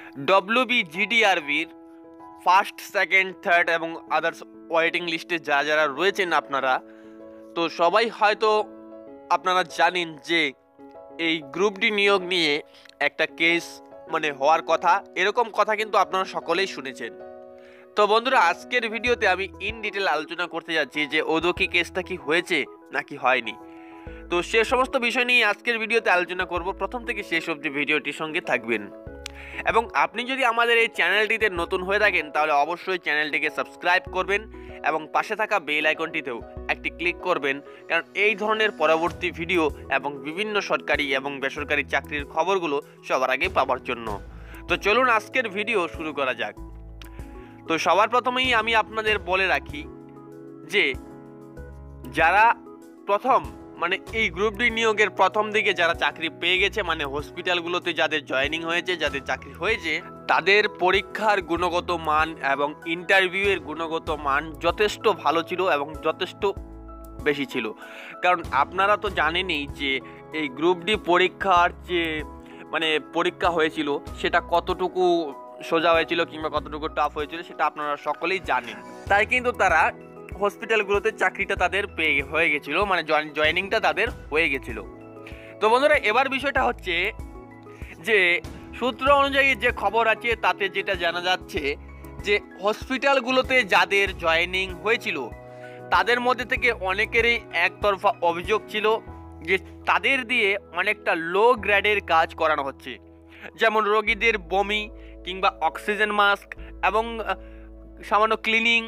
WBGDRBর first, second, third এবং others waiting লিস্টে যারা রয়েছেন আপনারা, তো সবাই হয়তো আপনারা জানেন যে এই গ্রুপ ডি নিয়োগ নিয়ে একটা কেস হওয়ার কথা, এরকম কথা কিন্তু আপনারা সকলেই শুনেছেন। তো বন্ধুরা, আজকের ভিডিওতে আমি ইন ডিটেল আলোচনা করতে যাচ্ছি যে ওদকি কেসটা কি হয়েছে নাকি হয়নি। তো সে সমস্ত বিষয় নিয়ে আজকের ভিডিওতে আলোচনা করব। প্রথম থেকে শেষ অবধি ভিডিওটির সঙ্গে থাকবেন এবং আপনি যদি আমাদের এই চ্যানেলটিতে নতুন হয়ে থাকেন তাহলে অবশ্যই চ্যানেলটিকে সাবস্ক্রাইব করবেন এবং পাশে থাকা বেল আইকনটিতেও একটি ক্লিক করবেন, কারণ এই ধরনের পরবর্তী ভিডিও এবং বিভিন্ন সরকারি এবং বেসরকারি চাকরির খবরগুলো সবার আগে পাওয়ার জন্য। তো চলুন আজকের ভিডিও শুরু করা যাক। তো সবার প্রথমেই আমি আপনাদের বলে রাখি যে যারা প্রথম এই গ্রুপ ডি নিয়োগের প্রথম দিকে যারা চাকরি পেয়ে গেছে, হসপিটালগুলোতে যাদের জয়েনিং হয়েছে, যাদের চাকরি হয়েছে, তাদের পরীক্ষার গুণগত মান এবং ইন্টারভিউয়ের গুণগত মান যথেষ্ট ভালো ছিল এবং যথেষ্ট বেশি ছিল। কারণ আপনারা তো জানেনই যে এই গ্রুপ ডি পরীক্ষার যে পরীক্ষা হয়েছিল সেটা কতটুকু সোজা হয়েছিল কিংবা কতটুকু টাফ হয়েছিল সেটা আপনারা সকলেই জানেন। তাই কিন্তু তারা হসপিটালগুলোতে চাকরিটা তাদের হয়ে গেছিল, জয়েনিংটা তাদের হয়ে গেছিল। তো বন্ধুরা, এবার বিষয়টা হচ্ছে যে সূত্র অনুযায়ী যে খবর আছে তাতে যেটা জানা যাচ্ছে যে হসপিটালগুলোতে যাদের জয়েনিং হয়েছিল তাদের মধ্যে থেকে অনেকেরই একতরফা অভিযোগ ছিল যে তাদের দিয়ে অনেকটা লো গ্রেডের কাজ করানো হচ্ছে, যেমন রোগীদের বমি কিংবা অক্সিজেন মাস্ক এবং সামান্য ক্লিনিং,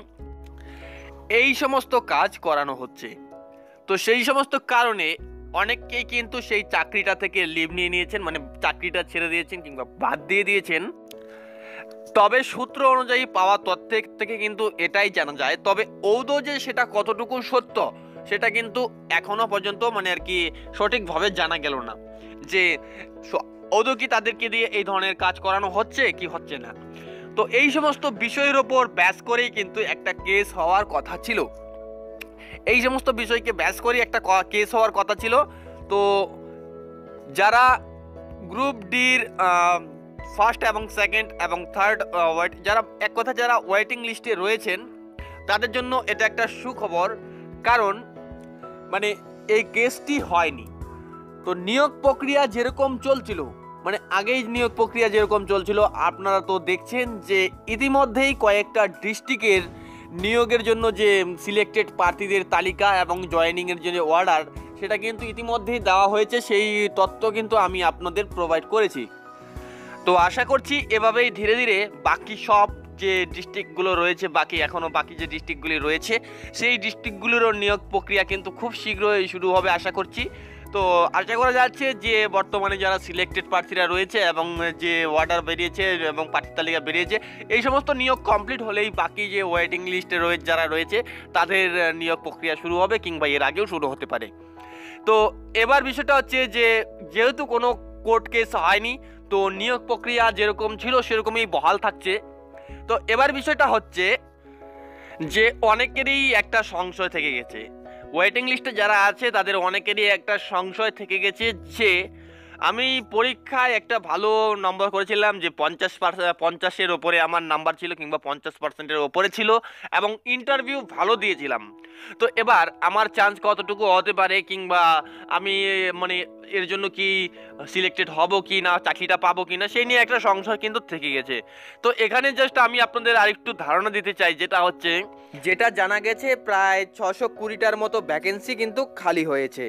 এই সমস্ত কাজ করানো হচ্ছে। তো সেই সমস্ত কারণে অনেকেই কিন্তু সেই চাকরিটা থেকে লিভ নিয়ে নিয়েছেন, চাকরিটা ছেড়ে দিয়েছেন কিংবা বাদ দিয়ে দিয়েছেন। তবে সূত্র অনুযায়ী পাওয়া তথ্য থেকে কিন্তু এটাই জানা যায়, তবে ঔদো যে সেটা কতটুকু সত্য সেটা কিন্তু এখনো পর্যন্ত সঠিকভাবে জানা গেল না যে ঔদো কি তাদেরকে দিয়ে এই ধরনের কাজ করানো হচ্ছে কি হচ্ছে না। তো এই সমস্ত বিষয়ের ওপর ব্যাস করেই কিন্তু একটা কেস হওয়ার কথা ছিল, এই সমস্ত বিষয়কে ব্যাস করেই একটা কেস হওয়ার কথা ছিল। তো যারা গ্রুপ ডির ফার্স্ট এবং সেকেন্ড এবং থার্ড যারা ওয়েটিং লিস্টে রয়েছেন তাদের জন্য এটা একটা সুখবর, কারণ এই কেসটি হয়নি। তো নিয়োগ প্রক্রিয়া যেরকম চলছিল, আগেই নিয়োগ প্রক্রিয়া যেরকম চলছিল আপনারা তো দেখছেন যে ইতিমধ্যেই কয়েকটা ডিস্ট্রিক্টের নিয়োগের জন্য যে সিলেক্টেড প্রার্থীদের তালিকা এবং জয়েনিংয়ের জন্য অর্ডার সেটা কিন্তু ইতিমধ্যেই দেওয়া হয়েছে, সেই তথ্য কিন্তু আমি আপনাদের প্রোভাইড করেছি। তো আশা করছি এভাবেই ধীরে ধীরে বাকি সব যে ডিস্ট্রিক্টগুলো রয়েছে, এখনও বাকি যে ডিস্ট্রিক্টগুলি রয়েছে সেই ডিস্ট্রিক্টগুলোরও নিয়োগ প্রক্রিয়া কিন্তু খুব শীঘ্রই শুরু হবে আশা করছি। তো আশা করা যাচ্ছে যে বর্তমানে যারা সিলেক্টেড প্রার্থীরা রয়েছে এবং যে অর্ডার বেরিয়েছে এবং প্রার্থী তালিকা বেরিয়েছে, এই সমস্ত নিয়োগ কমপ্লিট হলেই বাকি যে ওয়েটিং লিস্টে যারা রয়েছে তাদের নিয়োগ প্রক্রিয়া শুরু হবে কিংবা এর আগেও শুরু হতে পারে। তো এবার বিষয়টা হচ্ছে যে যেহেতু কোনো কোর্ট কেস হয়নি, তো নিয়োগ প্রক্রিয়া যেরকম ছিল সেরকমই বহাল থাকছে। তো এবার বিষয়টা হচ্ছে যে অনেকেরই একটা সংশয় থেকে গেছে, ওয়েটিং লিস্টে যারা আছে তাদের অনেকেরই একটা সংশয় থেকে গেছে যে আমি পরীক্ষায় একটা ভালো নম্বর করেছিলাম, যে 50-50-এর ওপরে আমার নাম্বার ছিল কিংবা 50%-এর ওপরে ছিল এবং ইন্টারভিউ ভালো দিয়েছিলাম। তো এবার আমার চান্স কতটুকু হতে পারে কিংবা আমি এর জন্য কি সিলেক্টেড হব কি না, চাকরিটা পাবো কি না, সেই নিয়ে একটা সংশয় কিন্তু থেকে গেছে। তো এখানে জাস্ট আমি আপনাদের আরেকটু ধারণা দিতে চাই, যেটা জানা গেছে প্রায় 620টার মতো ভ্যাকেন্সি কিন্তু খালি হয়েছে।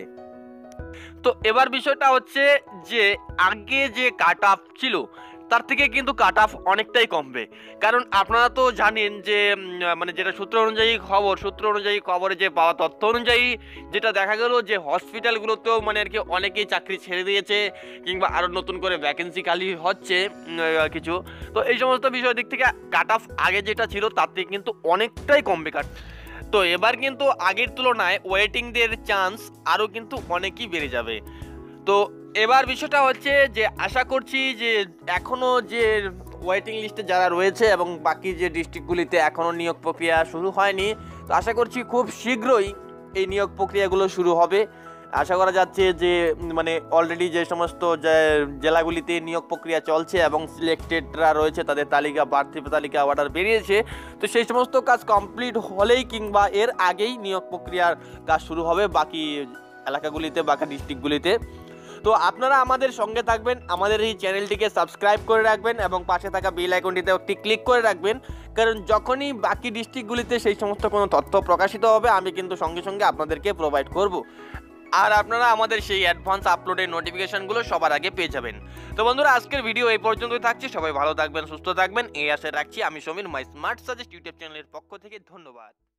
তো এবার বিষয়টা হচ্ছে যে আগে যে কাট অফ ছিল তার থেকে কিন্তু কাট অফ অনেকটাই কমবে, কারণ আপনারা তো জানেন যে যেটা সূত্র অনুযায়ী খবরে যে পাওয়া তথ্য অনুযায়ী যেটা দেখা গেল যে হসপিটালগুলোতেও অনেকেই চাকরি ছেড়ে দিয়েছে কিংবা আরও নতুন করে ভ্যাকেন্সি খালি হচ্ছে কিছু। তো এই সমস্ত বিষয়ের দিক থেকে কাট অফ আগে যেটা ছিল তার থেকে কিন্তু অনেকটাই কমবে তো এবার কিন্তু আগের তুলনায় ওয়েটিংদের চান্স আরও কিন্তু অনেকই বেড়ে যাবে। তো এবার বিষয়টা হচ্ছে যে আশা করছি যে এখনও যে ওয়েটিং লিস্টে যারা রয়েছে এবং বাকি যে ডিস্ট্রিক্টগুলিতে এখনও নিয়োগ প্রক্রিয়া শুরু হয়নি, তো আশা করছি খুব শীঘ্রই এই নিয়োগ প্রক্রিয়াগুলো শুরু হবে আশা করা যাচ্ছে যে মানে অলরেডি যে সমস্ত জেলাগুলিতে নিয়োগ প্রক্রিয়া চলছে এবং সিলেক্টেডরা রয়েছে তাদের তালিকা, প্রার্থী তালিকা অর্ডার বেরিয়েছে, তো সেই সমস্ত কাজ কমপ্লিট হলেই কিংবা এর আগেই নিয়োগ প্রক্রিয়ার কাজ শুরু হবে বাকি এলাকাগুলিতে, বাকি ডিস্ট্রিক্টগুলিতে। তো আপনারা আমাদের সঙ্গে থাকবেন, আমাদের এই চ্যানেলটিকে সাবস্ক্রাইব করে রাখবেন এবং পাশে থাকা বেল আইকনটিতে একটি ক্লিক করে রাখবেন, কারণ যখনই বাকি ডিস্ট্রিক্টগুলিতে সেই সমস্ত কোনো তথ্য প্রকাশিত হবে আমি কিন্তু সঙ্গে সঙ্গে আপনাদেরকে প্রোভাইড করব, আর আপনারা আমাদের সেই অ্যাডভান্স আপলোডের নোটিফিকেশনগুলো সবার আগে পেয়ে যাবেন। তো বন্ধুরা, আজকের ভিডিও এই পর্যন্তই থাকছে। সবাই ভালো থাকবেন, সুস্থ থাকবেন এই আশা রাখছি। আমি Samir, my smart suggest YouTube চ্যানেলের পক্ষ থেকে ধন্যবাদ।